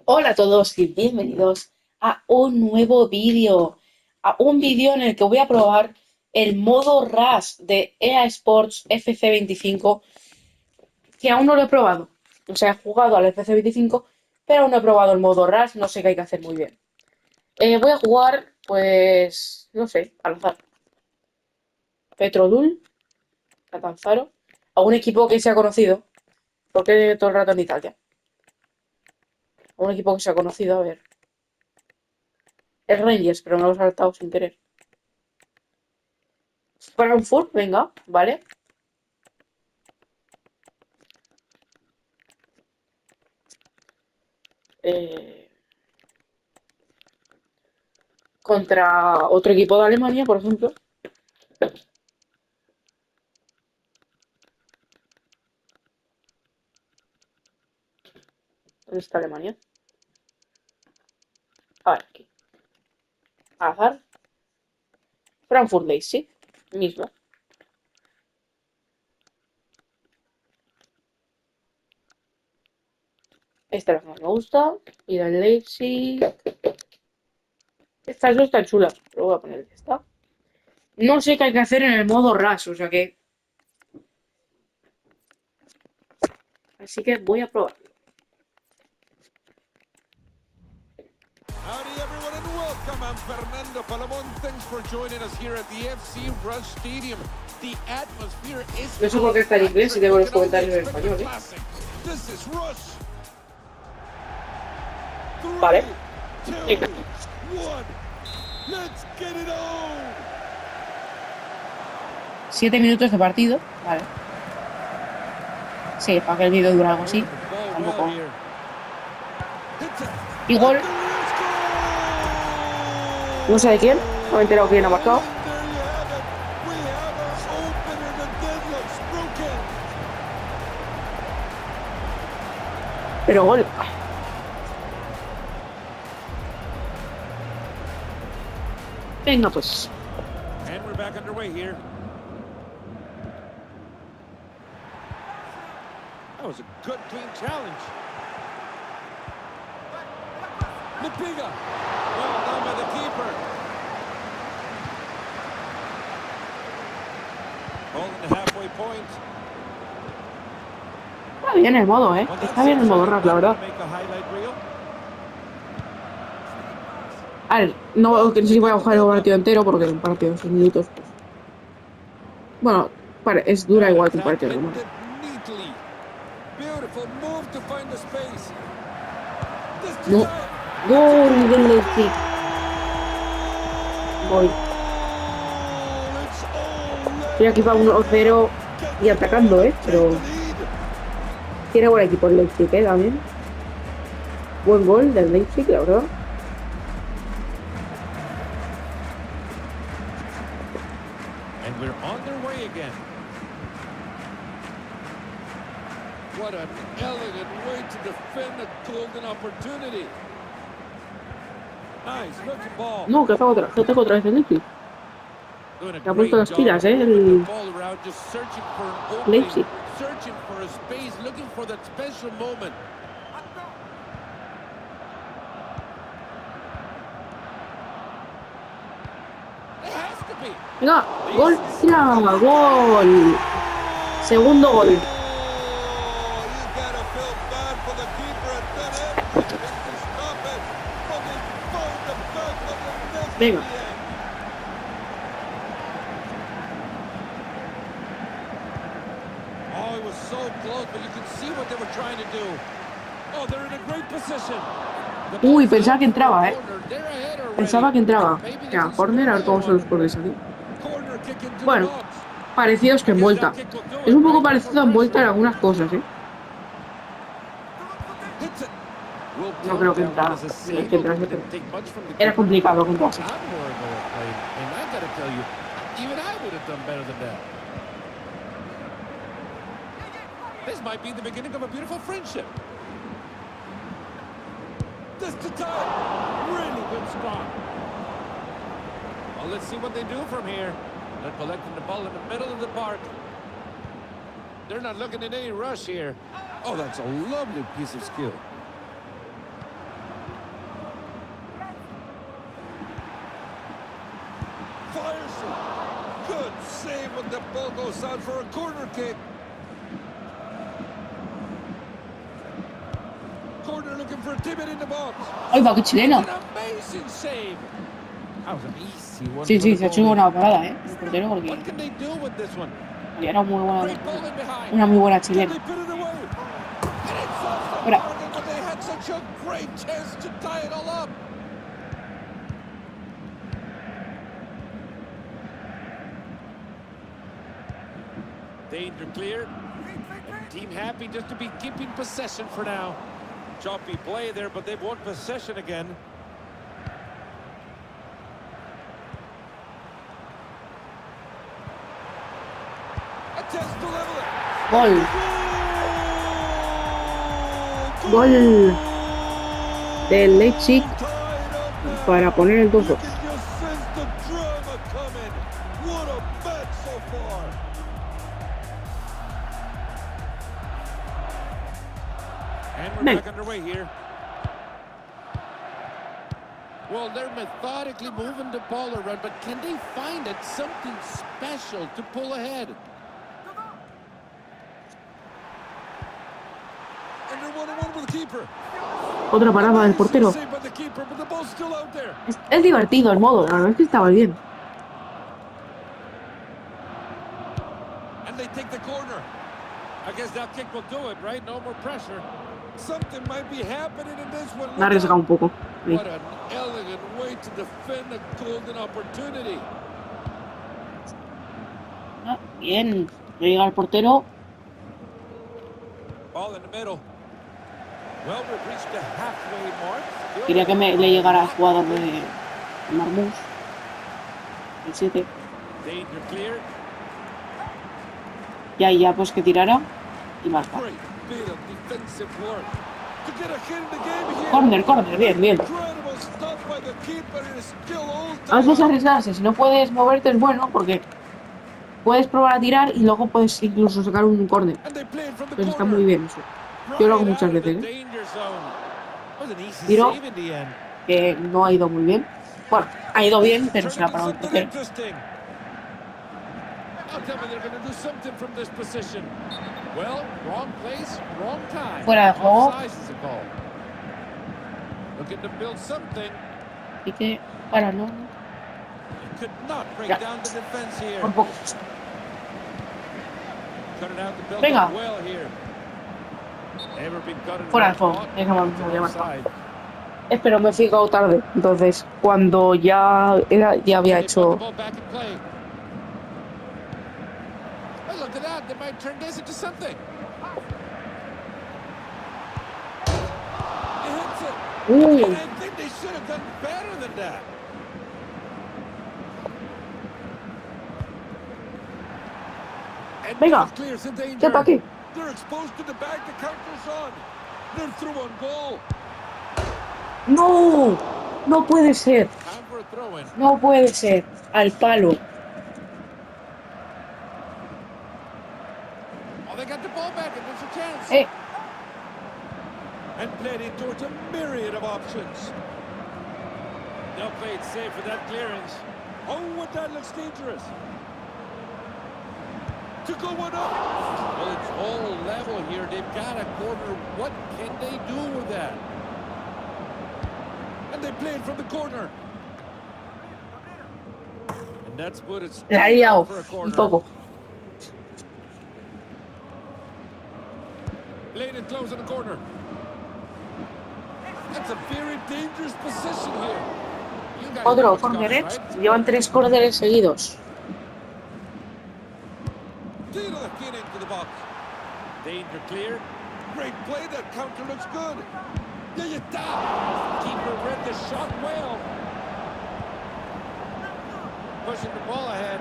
Hola a todos y bienvenidos a un nuevo vídeo, en el que voy a probar el modo Rush de EA Sports FC25, que aún no lo he probado. O sea, he jugado al FC25, pero aún no he probado el modo Rush, no sé qué hay que hacer muy bien. Voy a jugar, pues, no sé, al azar. Petrodul, Catanzaro, a un equipo que se ha conocido, porque todo el rato en Italia. A un equipo que se ha conocido, a ver. Es Rangers, pero me lo he saltado sin querer. Frankfurt, venga, vale. eh, Contra otro equipo de Alemania, por ejemplo. ¿Dónde está Alemania? A ver, aquí. Azar. Frankfurt Leipzig, mismo. Esta es la que más me gusta. Y del Leipzig. Estas dos están chulas. Pero voy a poner esta. No sé qué hay que hacer en el modo Rush, o sea que. Así que voy a probar. Howdy everyone and welcome. I'm Fernando Palamon. Thanks for joining us here at the FC Rush Stadium. The atmosphere is No sé por qué está en inglés y tengo los comentarios en español, This is Rush. Vale. 3, 2, Venga. 1. Let's get it on. 7 minutos de partido. Vale. Sí, para que el vídeo dure algo así. Tampoco. Y gol. No sé de quién. No me he enterado quién ha marcado. Pero gol. Venga, pues. And we're back underway here. That was a good, clean challenge. Lipiga. Well done by the keeper. Holding the halfway point. Está bien el modo, ¿eh? Está bien el modo Rush, la verdad. A ver, no sé si voy a jugar el partido entero porque un partido de 6 minutos. Pues. Bueno, es dura igual que un partido normal. No. Gol del Leipzig. Voy. Estoy aquí para 1-0 y atacando, pero tiene buen equipo el Leipzig, también. Buen gol del Leipzig, la verdad. And we're on their way again. What an elegant way to defend a golden opportunity. Nice, looking ball. No, que tengo otra vez el Leipzig. Se ha puesto las pilas, el Leipzig. Searching for a space, looking for that special moment. It has to be. Venga, gol, tira, gol. Segundo gol. Venga. Oh, it was so close, but you can see what they were trying to do. Oh, they're in a great position. Uy, pensaba que entraba, Pensaba que entraba. Ya, corner, a ver cómo son los corners aquí. Bueno, parecidos que en vuelta. Es un poco parecido a en vuelta en algunas cosas, No creo que entrara. Es que entrase, pero era complicado que entrase. This might be the beginning of a beautiful friendship. This to tie. Really good spot. Well, let's see what they do from here. They're collecting the ball in the middle of the park. They're not looking at any rush here. Oh, that's a lovely piece of skill. ball goes out for a corner kick. Corner looking for a Tibbet in the box. ¡Ay, va, qué chileno! An amazing save. That was an easy one. Sí, for sí, the se ha hecho goalie. buena parada, ¿eh? El portero, porque What can they do with this one? era muy buena, Great ball in behind. una muy buena Can chilena. they put it away? And it's off the Fuera. target, but they had such a great chance to tie it all up. Danger clear. Team happy just to be keeping possession for now. Choppy play there, but they've won possession again. Attempts to level it. Gol. Gol del Leipzig para poner el 2-2. You can just sense the drama coming. What a match so far. And we're Ven. back underway here. Well, they're methodically moving the ball around, but can they find it something special to pull ahead? And they're 1-1 with the keeper. Otra parada del portero. Saved by the keeper, but the ball's still out there. Es divertido el modo, la verdad es que estaba bien. And they take the corner. I guess that kick will do it, right? No more pressure. Something might be happening in this one. Me ha arriesgado un poco. Sí. What an elegant way to defend a golden opportunity. Ah, bien. Llega el portero. Ball in the middle. Well, we've reached the halfway mark. Still Quería que le llegara al jugador de Marmús. El 7. danger clear. Y ahí ya pues que tirara. Y marca. Great bit of defensive work. To get a hit in the game here. Corner, corner. Bien, bien. Incredible stop by the keeper. It is still old A veces time. arriesgarse. Si no puedes moverte es bueno porque puedes probar a tirar y luego puedes incluso sacar un corner. And they play it from the Entonces está corner. muy bien eso. Yo lo hago Right muchas out of the veces, ¿eh? danger zone. Was an easy Tiro. save in the end. Que no ha ido muy bien. Bueno, ha ido bien, pero se la ha Turn parado into el something portero. interesting. I'll tell me they're going to do something from this position. Well, wrong place, wrong time. Fuera de juego. Offside is the call. Looking to build something. Así que, para no. Could not break Ya. down the defense here. Por poco. Cut it out to build Venga. up well here. Never been cut in Fuera de one juego. spot. Venga, vamos a llamar. Offside. Pero me he fijado tarde. Entonces, cuando ya había They put the hecho. ball back in play. Well, look at that. They might turn this into something. He hits it. And I think they should have done better than that. And Venga. that clears the danger. ¿Qué pa' qué? They're exposed to the back. The counter's on. They're through on goal. ¡No! No puede ser. Time for a throw-in. No puede ser. Al palo. Oh, they got the ball back, and there's a chance. And played it towards a myriad of options. They'll play it safe for that clearance. Oh, what that looks dangerous. To go one up. Well, it's all level here. They've got a corner. What can they do with that? And they play it from the corner. And that's put it La ha straight liado out for a un corner. poco. Played it close in the corner. That's a very dangerous position here. You guys know Otro what's coming, corneret. right? Llevan 3 corners seguidos. Tiro the kid into the box. Danger clear. Great play. That counter looks good. Yeah, you down. Keeper read the shot well. Pushing the ball ahead.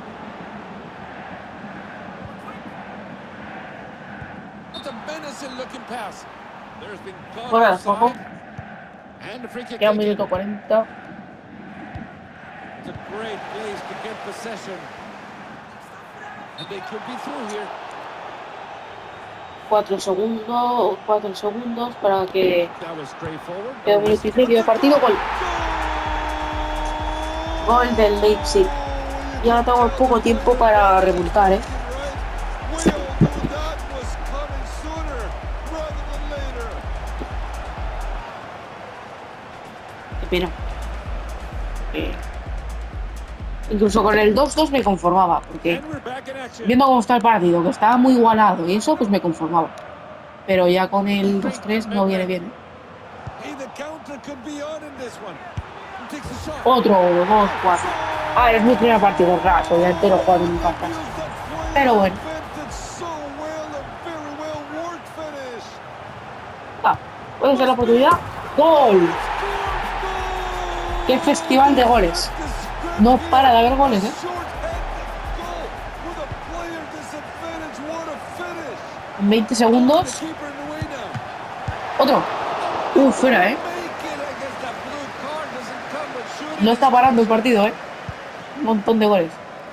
That's a menacing looking pass. There's been caught Fuera de juego. offside. And the free kick. Queda un taken. minuto 40. It's a great place to get possession. And they could be through here. 4 segundos para que That was straightforward. quede un minuto y medio de partido. Gol. Gol del Leipzig. Y ahora tengo poco tiempo para remontar, ¿eh? Qué pena. Eh, Incluso con el 2-2 me conformaba, porque viendo cómo está el partido, que estaba muy igualado y eso, pues me conformaba. Pero ya con el 2-3 no viene bien, ¿eh? Otro 2-4. Ah, es mi primer partido raso, ya entero jugando en mi casa. Pero bueno. Ah, puede ser la oportunidad. ¡Gol! ¡Qué festival de goles! No para de haber goles, ¿eh? En 20 segundos. Otro. Fuera, ¿eh? No está parando el partido, ¿eh? Un montón de goles.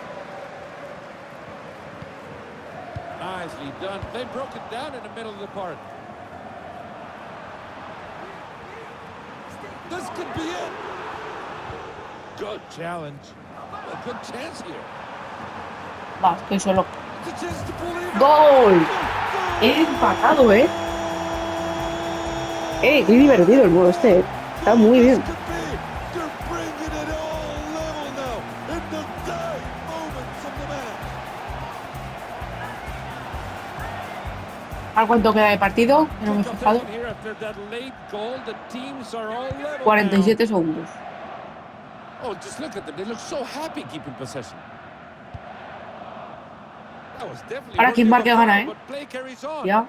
This could be it. Good challenge. A good chance here. Va, estoy solo. It's a chance to pull in. ¡Gol! He empatado, ¿eh? Qué divertido el modo este, ¿eh? Está muy bien. ¿A cuánto queda de partido? No me he fijado. 47 segundos. Oh, just look at them. They look so happy keeping possession. Ahora quien marque gana, ¿eh? Ya.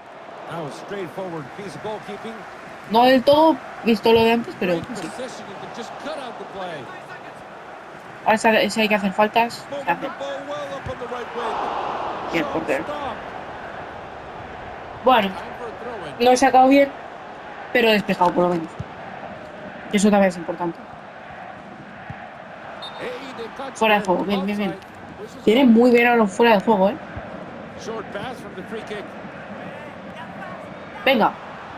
No del todo, visto lo de antes, pero sí. Ahora si hay que hacer faltas, se hace. Y el portero. Bueno, no he sacado bien, pero he despejado por lo menos. Y eso también es importante. Fuera de juego, bien, bien, bien. Tienen muy bien a los fuera de juego, ¿eh? Venga.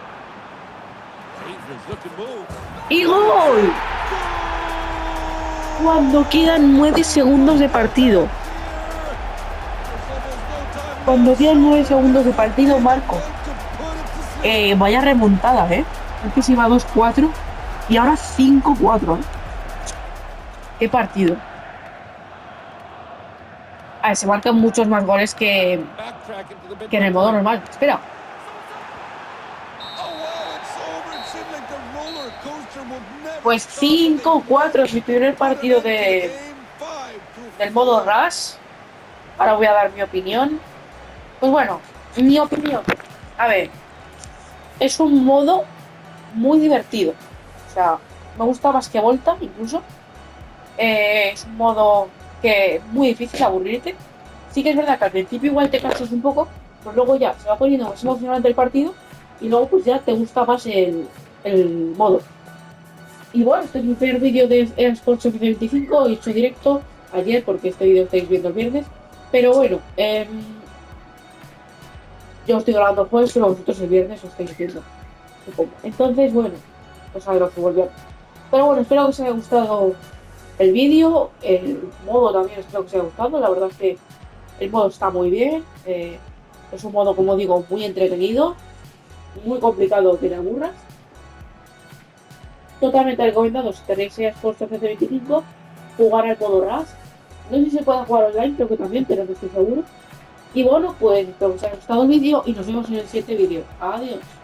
¡Y gol! Cuando quedan 9 segundos de partido. Cuando quedan 9 segundos de partido, marco. Vaya remontada, ¿eh? Antes iba 2-4 y ahora 5-4, ¿eh? ¡Qué partido! A ver, se marcan muchos más goles que en el modo normal. Espera. Pues 5-4 es mi primer partido del modo Rush. Ahora voy a dar mi opinión. Pues bueno, mi opinión. A ver, es un modo muy divertido. O sea, me gusta más que Volta, incluso. Es un modo que es muy difícil aburrirte. Sí que es verdad que al principio igual te cansas un poco, pero luego ya se va poniendo más emocionante el partido y luego pues ya te gusta más el modo. Y bueno, este es mi primer vídeo de eSports FC25, he hecho directo ayer porque este vídeo estáis viendo el viernes. Pero bueno, yo estoy grabando el jueves, pero vosotros el viernes lo estáis viendo, supongo. Entonces, bueno, pues a ver lo que volvió. Pero bueno, espero que os haya gustado el vídeo, el modo también espero que os haya gustado. La verdad es que el modo está muy bien, es un modo, como digo, muy entretenido, muy complicado que te aburras. Totalmente recomendado si tenéis eSports FC25 jugar al modo Rush. No sé si se puede jugar online, creo que también, pero no estoy seguro. Y bueno, pues espero que os haya gustado el vídeo y nos vemos en el siguiente vídeo. Adiós.